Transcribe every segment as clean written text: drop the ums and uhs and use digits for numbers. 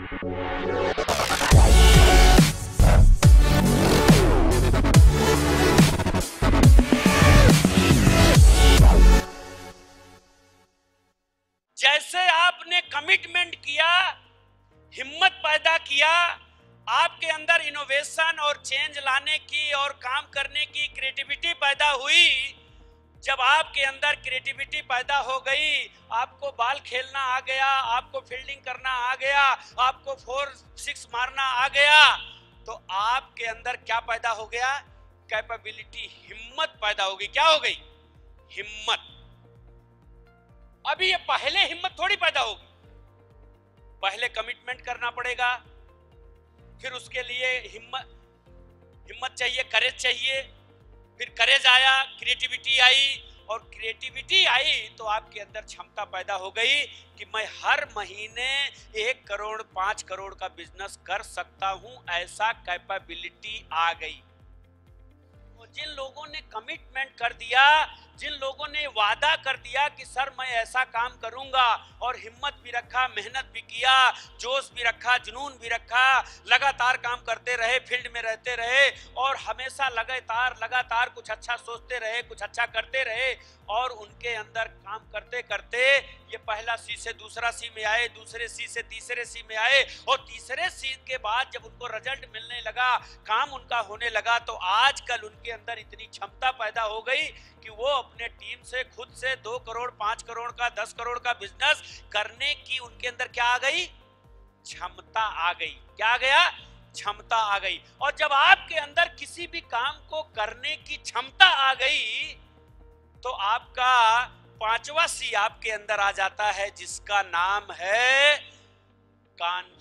जैसे आपने कमिटमेंट किया, हिम्मत पैदा किया, आपके अंदर इनोवेशन और चेंज लाने की और काम करने की क्रिएटिविटी पैदा हुई। जब आपके अंदर क्रिएटिविटी पैदा हो गई, आपको बॉल खेलना आ गया, आपको फील्डिंग करना आ गया, आपको 4-6 मारना आ गया, तो आपके अंदर क्या पैदा हो गया? कैपेबिलिटी, हिम्मत पैदा हो गई। क्या हो गई? हिम्मत। अभी ये पहले हिम्मत थोड़ी पैदा होगी, पहले कमिटमेंट करना पड़ेगा, फिर उसके लिए हिम्मत चाहिए, करेज चाहिए, फिर करेज आया, क्रिएटिविटी आई, और क्रिएटिविटी आई तो आपके अंदर क्षमता पैदा हो गई कि मैं हर महीने 1 करोड़ 5 करोड़ का बिजनेस कर सकता हूं, ऐसा कैपेबिलिटी आ गई। तो जिन लोगों ने कमिटमेंट कर दिया, जिन लोगों ने वादा कर दिया कि सर मैं ऐसा काम करूंगा, और हिम्मत भी रखा, मेहनत भी किया, जोश भी रखा, जुनून भी रखा, लगातार काम करते रहे, फील्ड में रहते रहे, और हमेशा लगातार कुछ अच्छा सोचते रहे, कुछ अच्छा करते रहे, और उनके अंदर काम करते करते ये पहला सी से दूसरा सी में आए, दूसरे सी से तीसरे सी में आए, और तीसरे सी के बाद जब उनको रिजल्ट मिलने लगा, काम उनका होने लगा, तो आजकल उनके अंदर इतनी क्षमता पैदा हो गई कि वो अपने टीम से खुद से 2 करोड़ 5 करोड़ का 10 करोड़ का बिजनेस करने की उनके अंदर क्या आ गई? क्षमता आ गई। क्या आ गया? क्षमता आ गई। और जब आपके अंदर किसी भी काम को करने की क्षमता आ गई, तो आपका 5वां सी आपके अंदर आ जाता है, जिसका नाम है कॉन्फिडेंस।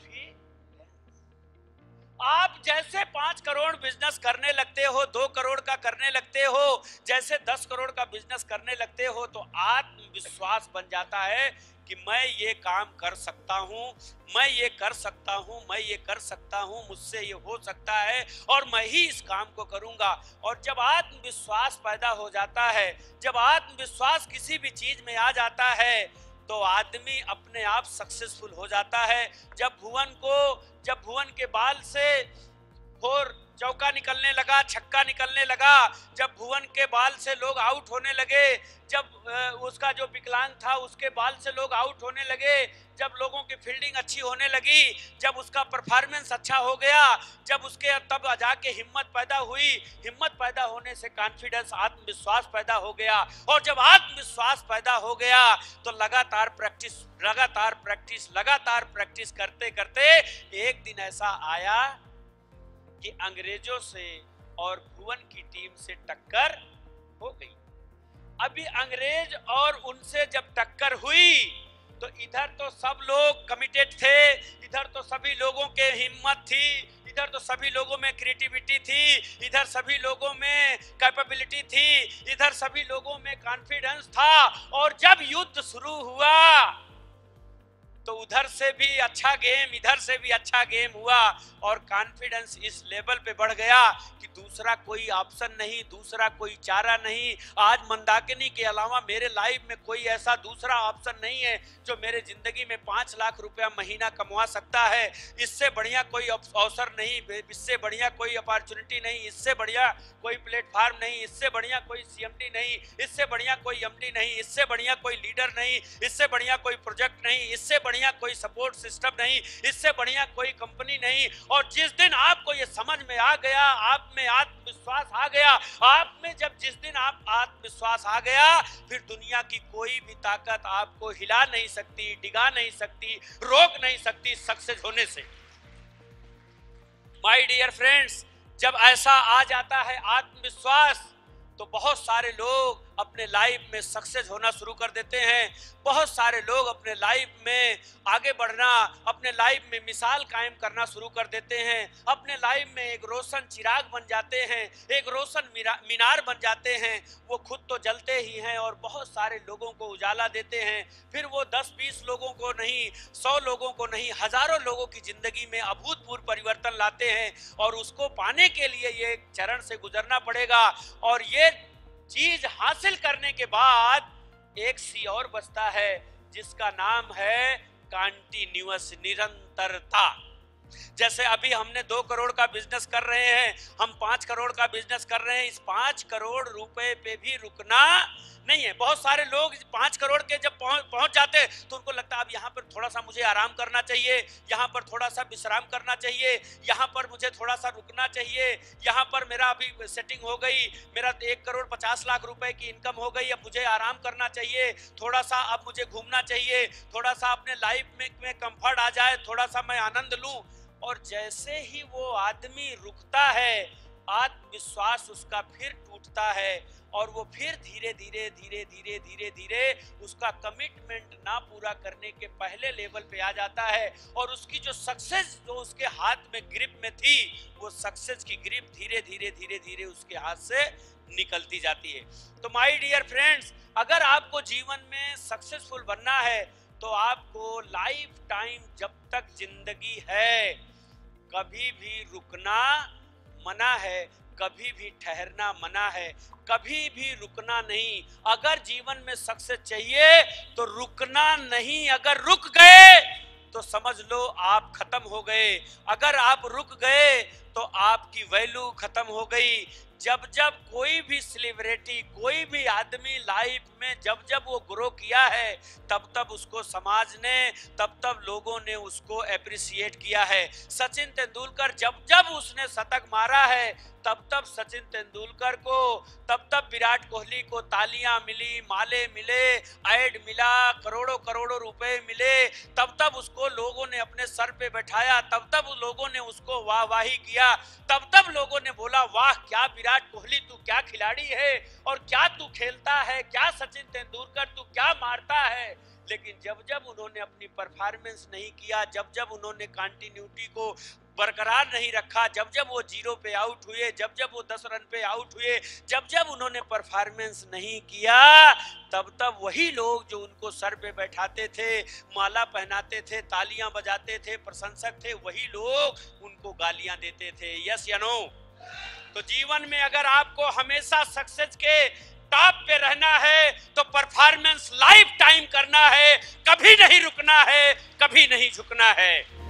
आप जैसे 5 करोड़ बिजनेस करने लगते हो, 2 करोड़ का करने लगते हो, जैसे 10 करोड़ का बिजनेस करने लगते हो, तो आत्मविश्वास बन जाता है कि मैं ये काम कर सकता हूं, मैं ये कर सकता हूं, मैं ये कर सकता हूं, मुझसे ये हो सकता है, और मैं ही इस काम को करूंगा। और जब आत्मविश्वास पैदा हो जाता है, जब आत्मविश्वास किसी भी चीज में आ जाता है, तो आदमी अपने आप सक्सेसफुल हो जाता है। जब भुवन के बाल से 4 चौका निकलने लगा, छक्का निकलने लगा, जब भुवन के बाल से लोग आउट होने लगे, जब उसका जो विकलांग था उसके बाल से लोग आउट होने लगे, जब लोगों की फील्डिंग अच्छी होने लगी, जब उसका परफॉर्मेंस अच्छा हो गया, जब उसके तब जाके हिम्मत पैदा हुई, हिम्मत पैदा होने से कॉन्फिडेंस, आत्मविश्वास पैदा हो गया, और जब आत्मविश्वास पैदा हो गया तो लगातार प्रैक्टिस करते करते एक दिन ऐसा आया कि अंग्रेजों से और भुवन की टीम से टक्कर हो गई। अभी अंग्रेज और उनसे जब टक्कर हुई, तो इधर तो सब लोग कमिटेड थे, इधर तो सभी लोगों के हिम्मत थी, इधर तो सभी लोगों में क्रिएटिविटी थी, इधर सभी लोगों में कैपेबिलिटी थी, इधर सभी लोगों में कॉन्फिडेंस था। और जब युद्ध शुरू हुआ तो उधर से भी अच्छा गेम, इधर से भी अच्छा गेम हुआ, और कॉन्फिडेंस इस लेवल पे बढ़ गया कि दूसरा कोई ऑप्शन नहीं, दूसरा कोई चारा नहीं। आज मंदाकिनी के अलावा मेरे लाइफ में कोई ऐसा दूसरा ऑप्शन नहीं है जो मेरे जिंदगी में 5 लाख रुपया महीना कमवा सकता है। इससे बढ़िया कोई अवसर नहीं, इससे बढ़िया कोई अपॉर्चुनिटी नहीं, इससे बढ़िया कोई प्लेटफॉर्म नहीं, इससे बढ़िया कोई सीएमडी नहीं, इससे बढ़िया कोई एमडी नहीं, इससे बढ़िया कोई लीडर नहीं, इससे बढ़िया कोई प्रोजेक्ट नहीं, इससे बढ़िया कोई सपोर्ट सिस्टम नहीं, इससे बढ़िया कोई कंपनी नहीं। और जिस दिन आपको ये समझ में आ गया, आप में आत्मविश्वास आ गया, आप में जिस दिन आप आत्मविश्वास आ गया, फिर दुनिया की कोई भी ताकत आपको हिला नहीं सकती, डिगा नहीं सकती, रोक नहीं सकती सक्सेस होने से। माय डियर फ्रेंड्स, जब ऐसा आ जाता है आत्मविश्वास, तो बहुत सारे लोग अपने लाइफ में सक्सेस होना शुरू कर देते हैं। बहुत सारे लोग अपने लाइफ में आगे बढ़ना, अपने लाइफ में मिसाल कायम करना शुरू कर देते हैं, अपने लाइफ में एक रोशन चिराग बन जाते हैं, एक रोशन मीनार बन जाते हैं। वो खुद तो जलते ही हैं और बहुत सारे लोगों को उजाला देते हैं। फिर वो 10-20 लोगों को नहीं, 100 लोगों को नहीं, हजारों लोगों की जिंदगी में अभूतपूर्व परिवर्तन लाते हैं। और उसको पाने के लिए ये चरण से गुजरना पड़ेगा। और ये चीज हासिल करने के बाद एक सी और बचता है, जिसका नाम है कंटिन्यूअस, निरंतरता। जैसे अभी हमने 2 करोड़ का बिजनेस कर रहे हैं, हम 5 करोड़ का बिजनेस कर रहे हैं, इस 5 करोड़ रुपए पे भी रुकना नहीं है। बहुत सारे लोग 5 करोड़ के जब पहुंच जाते हैं तो उनको लगता है अब यहाँ पर थोड़ा सा मुझे आराम करना चाहिए, यहाँ पर थोड़ा सा विश्राम करना चाहिए, यहाँ पर मुझे थोड़ा सा रुकना चाहिए, यहाँ पर मेरा अभी सेटिंग हो गई, मेरा 1 करोड़ 50 लाख रुपए की इनकम हो गई, अब मुझे आराम करना चाहिए, थोड़ा सा अब मुझे घूमना चाहिए, थोड़ा सा अपने लाइफ में कंफर्ट आ जाए, थोड़ा सा मैं आनंद लूं। और जैसे ही वो आदमी रुकता है, आत्मविश्वास उसका फिर टूटता है और वो फिर धीरे धीरे धीरे धीरे धीरे धीरे उसका कमिटमेंट ना पूरा करने के पहले लेवल पे आ जाता है और उसकी जो सक्सेस जो उसके हाथ में ग्रिप में थी, वो सक्सेस की ग्रिप धीरे धीरे धीरे धीरे उसके हाथ से निकलती जाती है। तो माय डियर फ्रेंड्स, अगर आपको जीवन में सक्सेसफुल बनना है तो आपको लाइफ टाइम जब तक जिंदगी है कभी भी रुकना मना है, कभी भी ठहरना मना है, कभी भी रुकना नहीं। अगर जीवन में सक्सेस चाहिए तो रुकना नहीं। अगर रुक गए तो समझ लो आप खत्म हो गए। अगर आप रुक गए तो आपकी वैल्यू खत्म हो गई। जब जब कोई भी सेलिब्रिटी, कोई भी आदमी लाइफ में जब जब वो ग्रो किया है, तब तब उसको समाज ने, तब तब लोगों ने उसको एप्रिसिएट किया है। सचिन तेंदुलकर जब जब उसने शतक मारा है, तब तब सचिन तेंदुलकर को, तब तब विराट कोहली को तालियां मिली, माले मिले, ऐड मिला, करोड़ों करोड़ों रुपए मिले, तब तब उसको लोगों ने अपने सर पे बैठाया, तब तब लोगों ने उसको वाहवाही किया, तब तब लोगों ने बोला वाह क्या विराट कोहली तू क्या खिलाड़ी है और क्या तू खेलता है, क्या सचिन तेंदुलकर तू क्या मारता है। लेकिन जब जब उन्होंने अपनी परफॉर्मेंस नहीं किया, जब जब उन्होंने कंटिन्यूटी को बरकरार नहीं रखा, जब जब वो 0 पे आउट हुए, जब जब वो 10 रन पे आउट हुए, जब जब उन्होंने परफॉर्मेंस नहीं किया, तब तब वही लोग जो उनको सर पे बैठाते थे, माला पहनाते थे, तालियां बजाते थे, प्रशंसक थे, वही लोग उनको गालियां देते थे। यस या नो? तो जीवन में अगर आपको हमेशा सक्सेस के टॉप पे रहना है तो परफॉर्मेंस लाइफ टाइम करना है, कभी नहीं रुकना है, कभी नहीं झुकना है।